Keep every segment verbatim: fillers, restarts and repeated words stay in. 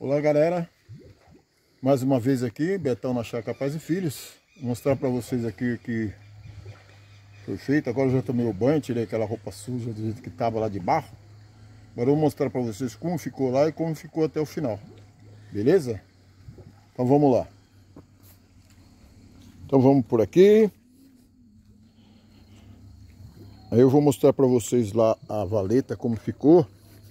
Olá galera, mais uma vez aqui, Betão na Chácara Paz e Filhos. Vou mostrar para vocês aqui o que foi feito. Agora eu já tomei o banho, tirei aquela roupa suja do jeito que estava lá de barro. Agora eu vou mostrar para vocês como ficou lá e como ficou até o final. Beleza? Então vamos lá. Então vamos por aqui. Aí eu vou mostrar para vocês lá a valeta como ficou.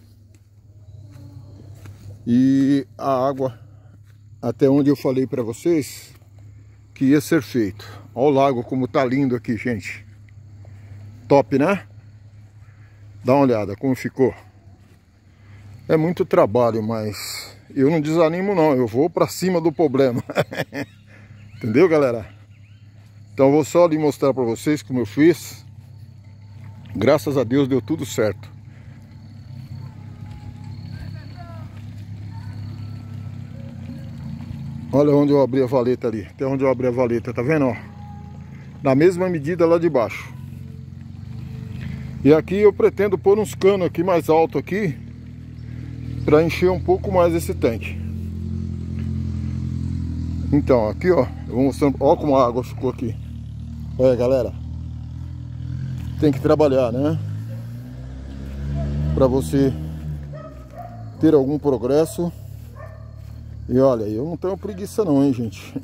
E a água até onde eu falei para vocês que ia ser feito. Olha o lago como tá lindo aqui, gente. Top, né? Dá uma olhada como ficou. É muito trabalho, mas eu não desanimo não. Eu vou para cima do problema. Entendeu, galera? Então eu vou só ali mostrar para vocês como eu fiz. Graças a Deus deu tudo certo. Olha onde eu abri a valeta ali. Até onde eu abri a valeta, tá vendo? Ó? Na mesma medida lá de baixo. E aqui eu pretendo pôr uns canos aqui mais alto aqui, para encher um pouco mais esse tanque. Então aqui ó, eu vou mostrando. Ó como a água ficou aqui. Olha galera, tem que trabalhar, né? Para você ter algum progresso. E olha, eu não tenho preguiça não, hein, gente.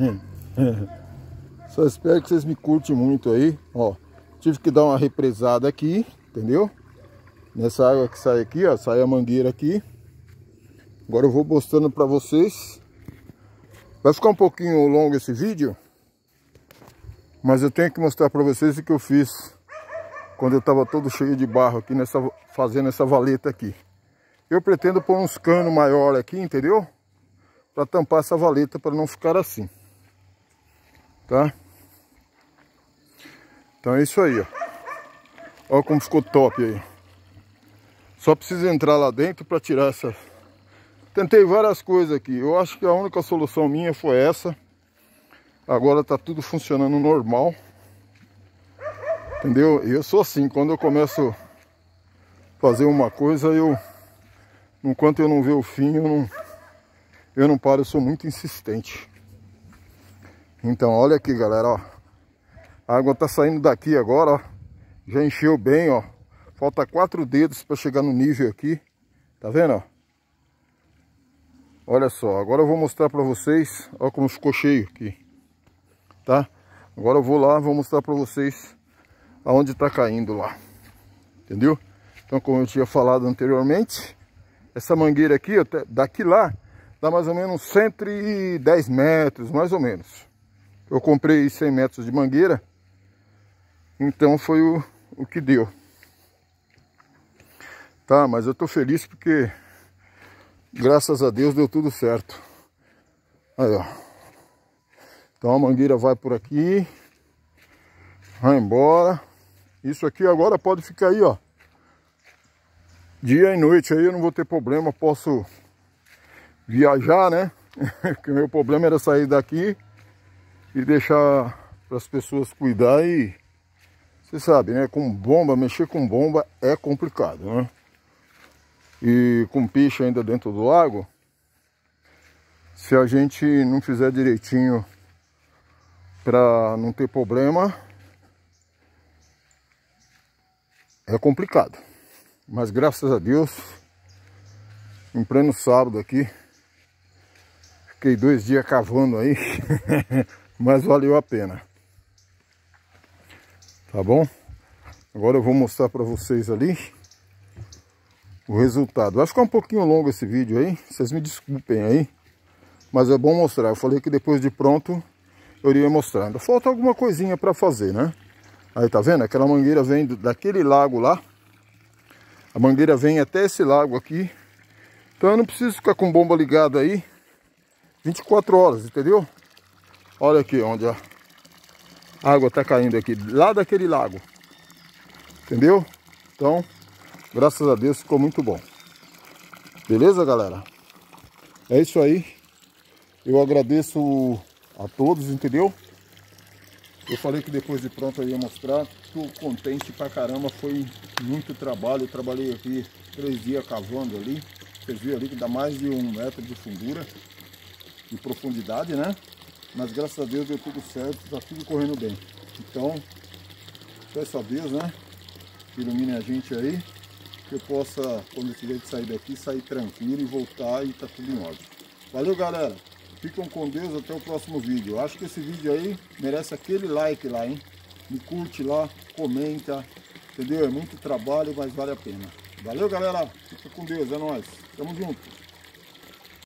Só espero que vocês me curtem muito aí. Ó, tive que dar uma represada aqui, entendeu? Nessa água que sai aqui, ó, sai a mangueira aqui. Agora eu vou mostrando pra vocês. Vai ficar um pouquinho longo esse vídeo, mas eu tenho que mostrar pra vocês o que eu fiz quando eu tava todo cheio de barro aqui, nessa, fazendo essa valeta aqui. Eu pretendo pôr uns canos maior aqui, entendeu? Para tampar essa valeta, para não ficar assim, tá? Então é isso aí, ó. Olha como ficou top aí. Só precisa entrar lá dentro para tirar essa. Tentei várias coisas aqui. Eu acho que a única solução minha foi essa. Agora tá tudo funcionando normal. Entendeu? E eu sou assim, quando eu começo a fazer uma coisa, eu, enquanto eu não ver o fim, eu não Eu não paro, eu sou muito insistente. Então, olha aqui, galera, ó. A água tá saindo daqui agora, ó. Já encheu bem, ó. Falta quatro dedos para chegar no nível aqui. Tá vendo, ó? Olha só, agora eu vou mostrar para vocês, ó, como ficou cheio aqui. Tá? Agora eu vou lá, vou mostrar para vocês aonde tá caindo lá. Entendeu? Então, como eu tinha falado anteriormente, essa mangueira aqui, ó, daqui lá, dá mais ou menos cento e dez metros, mais ou menos. Eu comprei cem metros de mangueira, então foi o, o que deu. Tá, mas eu tô feliz porque, graças a Deus, deu tudo certo. Aí, ó. Então a mangueira vai por aqui, vai embora. Isso aqui agora pode ficar aí, ó, dia e noite, aí eu não vou ter problema, posso viajar, né? Que o meu problema era sair daqui e deixar para as pessoas cuidar. E você sabe, né? Com bomba, mexer com bomba é complicado, né? E com peixe ainda dentro do lago, se a gente não fizer direitinho para não ter problema, é complicado. Mas graças a Deus, em pleno sábado aqui, fiquei dois dias cavando aí, mas valeu a pena. Tá bom? Agora eu vou mostrar para vocês ali o resultado. Vai ficar um pouquinho longo esse vídeo aí, vocês me desculpem aí, mas é bom mostrar. Eu falei que depois de pronto eu iria mostrar. Ainda falta alguma coisinha para fazer, né? Aí tá vendo? Aquela mangueira vem daquele lago lá. A mangueira vem até esse lago aqui. Então eu não preciso ficar com bomba ligada aí vinte e quatro horas, entendeu? Olha aqui onde a água tá caindo aqui, lá daquele lago. Entendeu? Então, graças a Deus ficou muito bom. Beleza, galera? É isso aí. Eu agradeço a todos, entendeu? Eu falei que depois de pronto eu ia mostrar. Estou contente pra caramba, foi muito trabalho. Eu trabalhei aqui três dias cavando ali. Vocês viram ali que dá mais de um metro de fundura, de profundidade, né? Mas graças a Deus deu tudo certo, tá tudo correndo bem. Então, peço a Deus, né? Que ilumine a gente aí, que eu possa, quando eu tiver de sair daqui, sair tranquilo e voltar e tá tudo em ordem. Valeu, galera! Ficam com Deus, até o próximo vídeo. Eu acho que esse vídeo aí merece aquele like lá, hein? Me curte lá, comenta, entendeu? É muito trabalho, mas vale a pena. Valeu, galera! Fica com Deus, é nóis! Tamo junto!